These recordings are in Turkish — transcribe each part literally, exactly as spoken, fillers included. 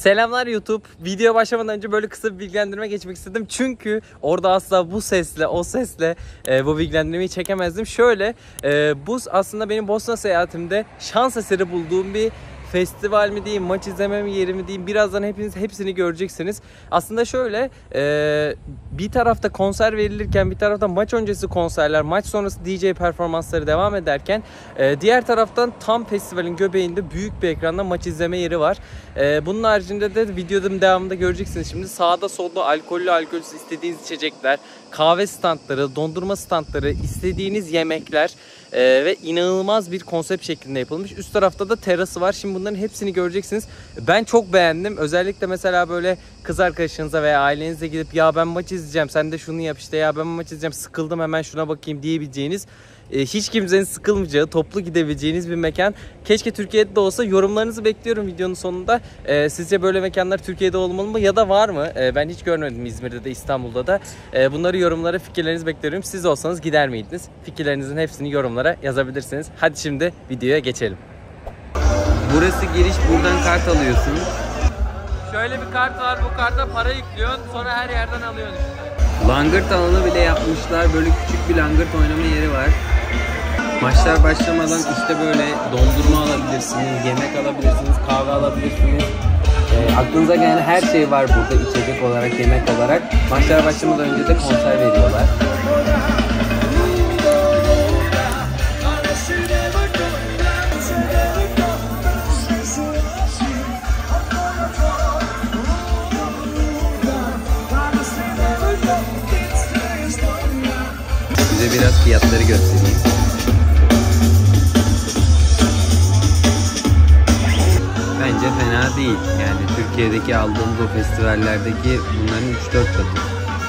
Selamlar YouTube. Video başlamadan önce böyle kısa bir bilgilendirme geçmek istedim. Çünkü orada asla bu sesle, o sesle e, bu bilgilendirmeyi çekemezdim. Şöyle, e, bu aslında benim Bosna seyahatimde şans eseri bulduğum bir festival mi diyeyim, maç izleme mi yeri mi diyeyim, birazdan hepiniz hepsini göreceksiniz. Aslında şöyle, e, bir tarafta konser verilirken, bir tarafta maç öncesi konserler, maç sonrası D J performansları devam ederken, e, diğer taraftan tam festivalin göbeğinde büyük bir ekranda maç izleme yeri var. E, bunun haricinde de videonun devamında göreceksiniz. Şimdi sağda solda alkollü, alkolsüz istediğiniz içecekler, kahve standları, dondurma standları, istediğiniz yemekler Ee, ve inanılmaz bir konsept şeklinde yapılmış. Üst tarafta da terası var. Şimdi bunların hepsini göreceksiniz. Ben çok beğendim. Özellikle mesela böyle kız arkadaşınıza veya ailenize gidip ya ben maç izleyeceğim, sen de şunu yap işte, ya ben maç izleyeceğim, sıkıldım hemen şuna bakayım diyebileceğiniz, hiç kimsenin sıkılmayacağı, toplu gidebileceğiniz bir mekan. Keşke Türkiye'de de olsa. Yorumlarınızı bekliyorum videonun sonunda. Ee, sizce böyle mekanlar Türkiye'de olmalı mı ya da var mı? Ee, ben hiç görmedim İzmir'de de, İstanbul'da da. Ee, bunları yorumlara, fikirlerinizi bekliyorum. Siz olsanız gider miydiniz? Fikirlerinizin hepsini yorumlara yazabilirsiniz. Hadi şimdi videoya geçelim. Burası giriş. Buradan kart alıyorsunuz. Şöyle bir kart var. Bu karta para yüklüyorsun. Sonra her yerden alıyorsun işte. Langırt alanı bile yapmışlar. Böyle küçük bir langırt oynama yeri var. Maçlar başlamadan işte böyle dondurma alabilirsiniz, yemek alabilirsiniz, kahve alabilirsiniz. E, aklınıza gelen her şey var burada, içecek olarak, yemek olarak. Maçlar başlamadan önce de konser veriyorlar. Size biraz fiyatları göstereyim. Bence fena değil. Yani Türkiye'deki aldığımız o festivallerdeki bunların üç dört katı.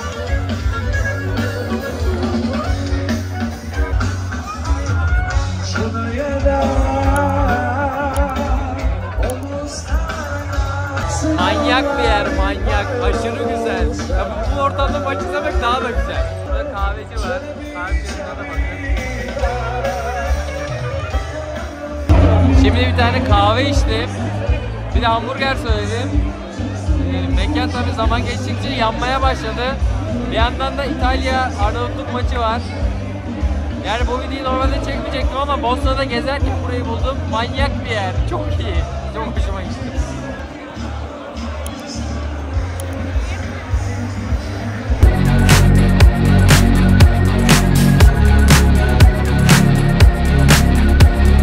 Manyak bir yer, manyak. Aşırı güzel. Ya bu ortamda maç izlemek daha da güzel. Burada kahveci var. Kahveci'ne de bakın. Şimdi bir tane kahve içtim. Bir de hamburger söyledim. E, mekan tabi zaman geçtikçe yanmaya başladı. Bir yandan da İtalya Arnavutluk maçı var. Yani bu videoyu normalde çekmeyecektim ama Bosna'da gezerken burayı buldum. Manyak bir yer. Çok iyi. Çok hoşuma gitti.